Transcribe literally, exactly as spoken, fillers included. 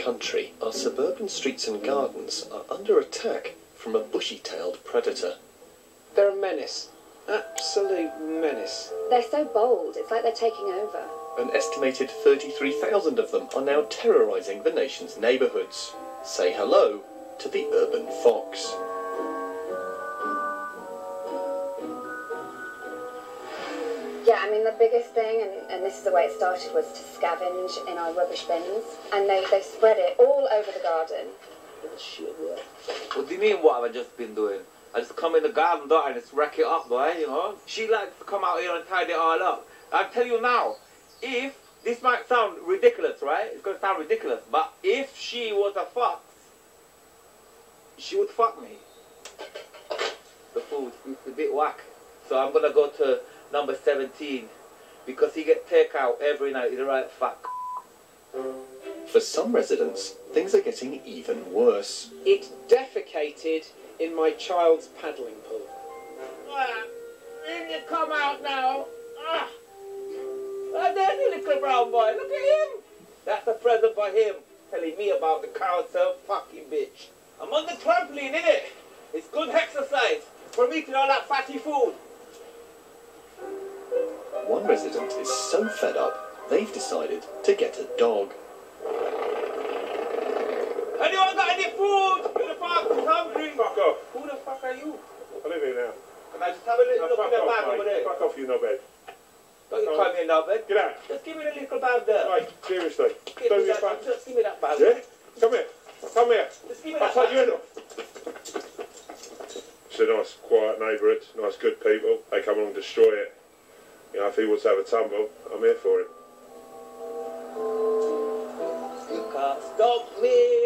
country, our suburban streets and gardens are under attack from a bushy-tailed predator. They're a menace. Absolute menace. They're so bold, it's like they're taking over. An estimated thirty-three thousand of them are now terrorising the nation's neighbourhoods. Say hello to the urban fox. Yeah, I mean, the biggest thing, and, and this is the way it started, was to scavenge in our rubbish bins. And they, they spread it all over the garden. Shit, yeah. What do you mean, what have I just been doing? I just come in the garden, door and just wreck it up, boy, you know? She likes to come out here and tidy it all up. I'll tell you now, if, this might sound ridiculous, right? It's going to sound ridiculous, but if she was a fox, she would fuck me. The food is a bit whack. So I'm going to go to number seventeen, because he gets takeout every night. He's the right fuck. For some residents, things are getting even worse. It defecated in my child's paddling pool. Ah, did you come out now? Ah, oh, there's the little brown boy. Look at him. That's a present for him, telling me about the council fucking bitch. I'm on the trampoline, innit? It's good exercise from eating all that fatty food. One resident is so fed up, they've decided to get a dog. Anyone got any food? Who the fuck is hungry? Fuck off. Who the fuck are you? I live here now. Can I just have a little No, look fuck in the off, bag mate. over there? Fuck off, you knobhead. Don't you Come call on. me a knobhead? Get out. Just give me the little bag there. Mate, seriously. Give Don't me be that, fat. just give me that bag. Yeah? Come here. Come here. Just give me I'll that take bag. you in. It's a nice, quiet neighbourhood. Nice, good people. They come along and destroy it. You know, if he wants to have a tumble, I'm here for him. You can't stop me.